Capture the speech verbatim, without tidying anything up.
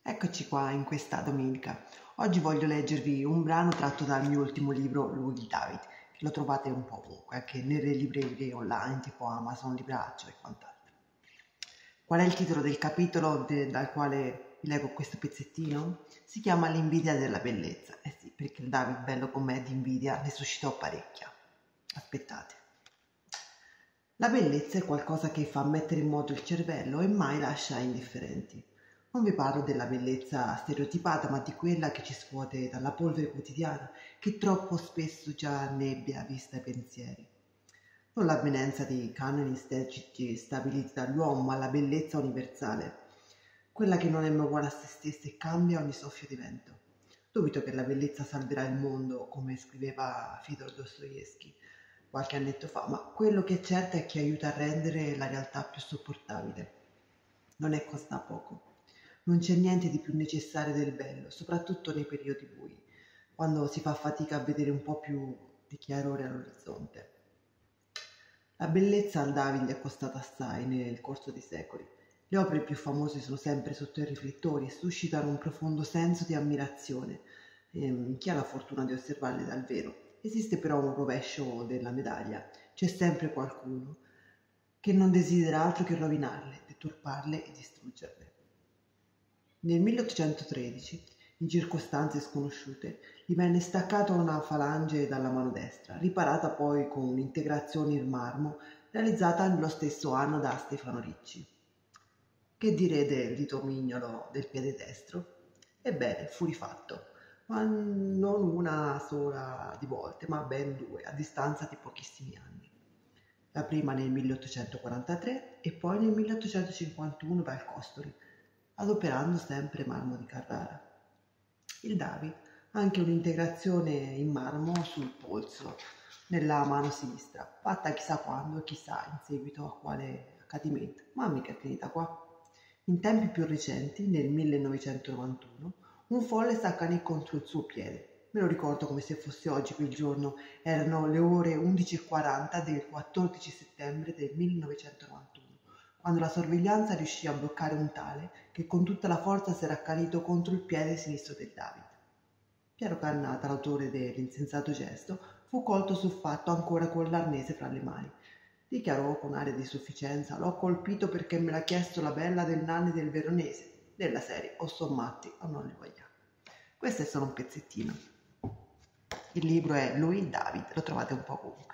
Eccoci qua in questa domenica. Oggi voglio leggervi un brano tratto dal mio ultimo libro, Lui di David, che lo trovate un po' ovunque, anche nelle librerie online tipo Amazon, Libraccio e quant'altro. Qual è il titolo del capitolo de- dal quale vi leggo questo pezzettino? Si chiama L'invidia della bellezza. Eh sì, perché il David bello com'è di invidia ne suscitò parecchia. Aspettate. La bellezza è qualcosa che fa mettere in moto il cervello e mai lascia indifferenti. Non vi parlo della bellezza stereotipata, ma di quella che ci scuote dalla polvere quotidiana, che troppo spesso già annebbia vista e pensieri. Non l'avvenenza di canoni estetici stabiliti dall'uomo, ma la bellezza universale, quella che non è mai uguale a se stessa e cambia ogni soffio di vento. Dubito che la bellezza salverà il mondo, come scriveva Fyodor Dostoevsky qualche annetto fa, ma quello che è certo è che aiuta a rendere la realtà più sopportabile. Non è costa poco. Non c'è niente di più necessario del bello, soprattutto nei periodi bui, quando si fa fatica a vedere un po' più di chiarore all'orizzonte. La bellezza al David gli è costata assai nel corso dei secoli. Le opere più famose sono sempre sotto i riflettori e suscitano un profondo senso di ammirazione. Ehm, chi ha la fortuna di osservarle dal vero? Esiste però un rovescio della medaglia. C'è sempre qualcuno che non desidera altro che rovinarle, deturparle e distruggerle. Nel milleottocentotredici, in circostanze sconosciute, gli venne staccata una falange dalla mano destra, riparata poi con un'integrazione in marmo realizzata nello stesso anno da Stefano Ricci. Che dire del dito mignolo del piede destro? Ebbene, fu rifatto, ma non una sola di volte, ma ben due, a distanza di pochissimi anni. La prima nel milleottocentoquarantatré e poi nel milleottocentocinquantuno dal Costoli, adoperando sempre marmo di Carrara. Il David ha anche un'integrazione in marmo sul polso, nella mano sinistra, fatta chissà quando e chissà in seguito a quale accadimento, ma mica è finita qua. In tempi più recenti, nel millenovecentonovantuno, un folle s'accanì contro il suo piede. Me lo ricordo come se fosse oggi quel giorno. Erano le ore undici e quaranta del quattordici settembre del millenovecentonovantuno, quando la sorveglianza riuscì a bloccare un tale che con tutta la forza s'era accanito contro il piede sinistro del David. Piero Cannata, l'autore dell'insensato gesto, fu colto sul fatto ancora con l'arnese fra le mani. Dichiarò con aria di sufficienza: l'ho colpito perché me l'ha chiesto la bella del Nanni del Veronese, della serie o son matti o non li vogliamo. Questo è solo un pezzettino. Il libro è Lui David, lo trovate un po' ovunque.